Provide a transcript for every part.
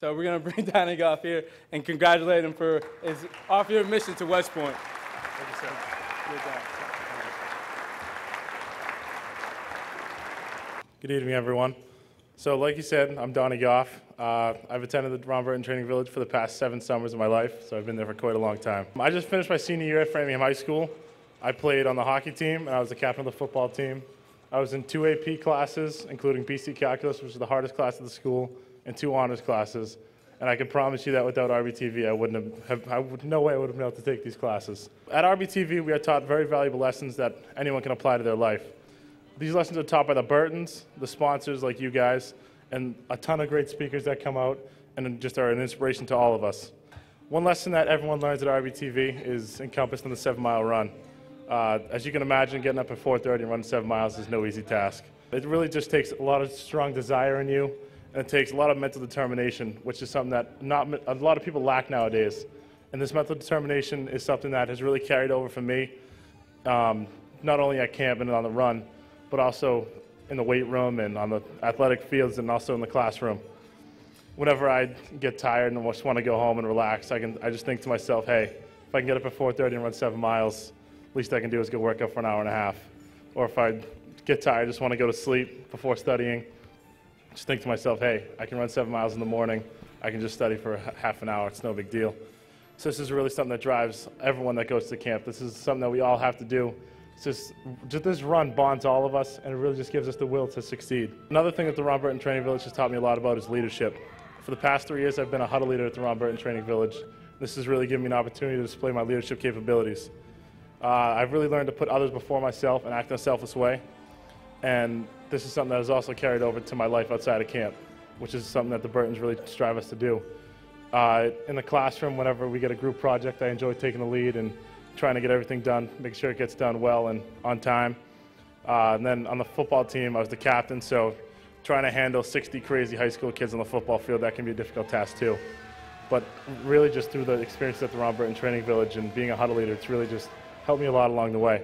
So we're going to bring Donny Goff here and congratulate him for his off-year mission to West Point. Thank you, sir. Good job. Good evening, everyone. So like you said, I'm Donny Goff. I've attended the Ron Burton Training Village for the past 7 summers of my life, so I've been there for quite a long time. I just finished my senior year at Framingham High School. I played on the hockey team, and I was the captain of the football team. I was in 2 AP classes, including BC Calculus, which is the hardest class of the school, and 2 honors classes. And I can promise you that without RBTV, no way I would have been able to take these classes. At RBTV, we are taught very valuable lessons that anyone can apply to their life. These lessons are taught by the Burtons, the sponsors like you guys, and a ton of great speakers that come out and just are an inspiration to all of us. One lesson that everyone learns at RBTV is encompassed in the 7-mile run. As you can imagine, getting up at 4:30 and running 7 miles is no easy task. It really just takes a lot of strong desire in you, and it takes a lot of mental determination, which is something that a lot of people lack nowadays. And this mental determination is something that has really carried over for me, not only at camp and on the run, but also in the weight room and on the athletic fields and also in the classroom. Whenever I get tired and just want to go home and relax, I just think to myself, hey, if I can get up at 4:30 and run 7 miles, least I can do is go work out for an hour and a half. Or if I get tired, just want to go to sleep before studying, just think to myself, hey, I can run 7 miles in the morning. I can just study for half an hour. It's no big deal. So this is really something that drives everyone that goes to camp. This is something that we all have to do. Just this run bonds all of us, and it really just gives us the will to succeed. Another thing that the Ron Burton Training Village has taught me a lot about is leadership. For the past 3 years, I've been a huddle leader at the Ron Burton Training Village. This has really given me an opportunity to display my leadership capabilities. I've really learned to put others before myself and act in a selfless way. And this is something that has also carried over to my life outside of camp, which is something that the Burtons really strive us to do. In the classroom, whenever we get a group project, I enjoy taking the lead and trying to get everything done, make sure it gets done well and on time. And then on the football team, I was the captain, so trying to handle 60 crazy high school kids on the football field, that can be a difficult task too. But really just through the experience at the Ron Burton Training Village and being a huddle leader, it's really just helped me a lot along the way.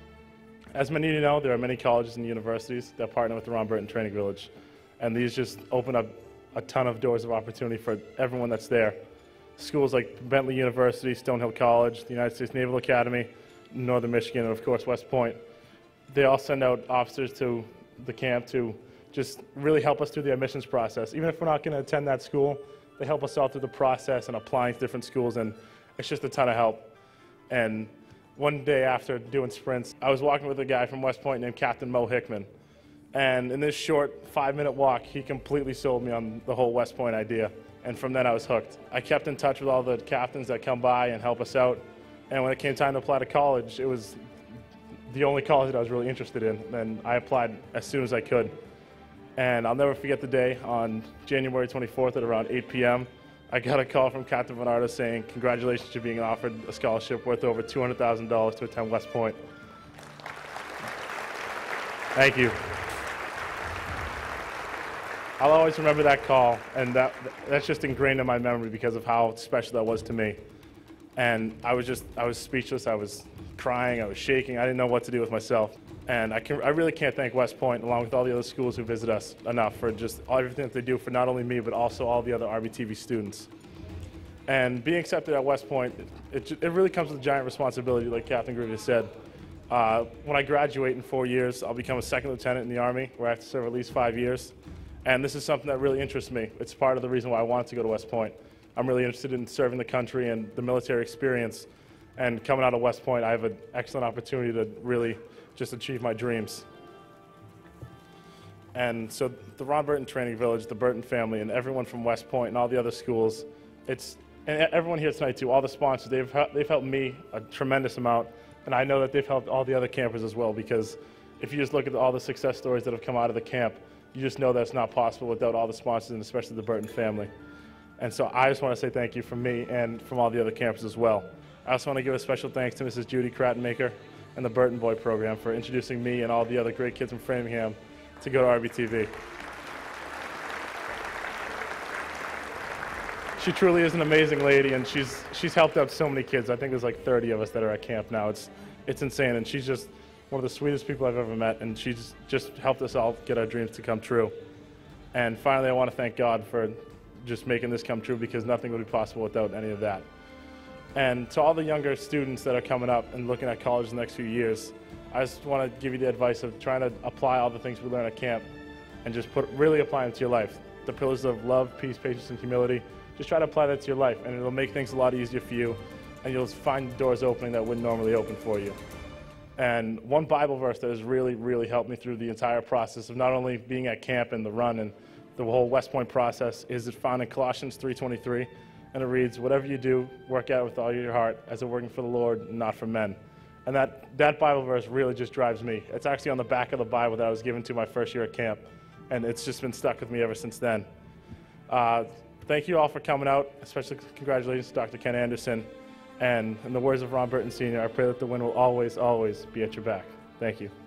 As many of you know, there are many colleges and universities that partner with the Ron Burton Training Village, and these just open up a ton of doors of opportunity for everyone that's there. Schools like Bentley University, Stonehill College, the United States Naval Academy, Northern Michigan, and of course West Point. They all send out officers to the camp to just really help us through the admissions process. Even if we're not going to attend that school, they help us all through the process and applying to different schools, and it's just a ton of help. And one day after doing sprints, I was walking with a guy from West Point named Captain Mo Hickman. And in this short 5-minute walk, he completely sold me on the whole West Point idea. And from then I was hooked. I kept in touch with all the captains that come by and help us out. And when it came time to apply to college, it was the only college that I was really interested in. And I applied as soon as I could. And I'll never forget the day on January 24th at around 8 p.m. I got a call from Captain Bernardo saying, congratulations, you're being offered a scholarship worth over $200,000 to attend West Point. Thank you. I'll always remember that call, and that's just ingrained in my memory because of how special that was to me. And I was speechless, I was crying, I was shaking, I didn't know what to do with myself. And I really can't thank West Point, along with all the other schools who visit us, enough for just everything that they do for not only me, but also all the other RBTV students. And being accepted at West Point, it really comes with a giant responsibility, like Captain Grievous said. When I graduate in 4 years, I'll become a second lieutenant in the Army, where I have to serve at least 5 years. And this is something that really interests me. It's part of the reason why I wanted to go to West Point. I'm really interested in serving the country and the military experience. And coming out of West Point, I have an excellent opportunity to really just achieve my dreams. And so the Ron Burton Training Village, the Burton family, and everyone from West Point and all the other schools, and everyone here tonight too, all the sponsors, they've helped me a tremendous amount. And I know that they've helped all the other campers as well, because if you just look at all the success stories that have come out of the camp, you just know that it's not possible without all the sponsors and especially the Burton family. And so I just want to say thank you from me and from all the other campers as well. I also want to give a special thanks to Mrs. Judy Krattenmaker and the Burton Boy program for introducing me and all the other great kids from Framingham to go to RBTV. She truly is an amazing lady, and she's helped out so many kids. I think there's like 30 of us that are at camp now. It's insane, and she's just one of the sweetest people I've ever met, and she's just helped us all get our dreams to come true. And finally, I want to thank God for just making this come true, because nothing would be possible without any of that. And to all the younger students that are coming up and looking at college the next few years, I just want to give you the advice of trying to apply all the things we learn at camp and just really apply them to your life. The pillars of love, peace, patience, and humility. Just try to apply that to your life, and it'll make things a lot easier for you, and you'll find doors opening that wouldn't normally open for you. And one Bible verse that has really, really helped me through the entire process of not only being at camp and the run and the whole West Point process is found in Colossians 3:23, and it reads, "Whatever you do, work at it with all your heart, as it working for the Lord and not for men." And that Bible verse really just drives me. It's actually on the back of the Bible that I was given to my first year at camp, and it's just been stuck with me ever since then. Thank you all for coming out, especially congratulations to Dr. Ken Anderson. And in the words of Ron Burton Sr., I pray that the wind will always, always be at your back. Thank you.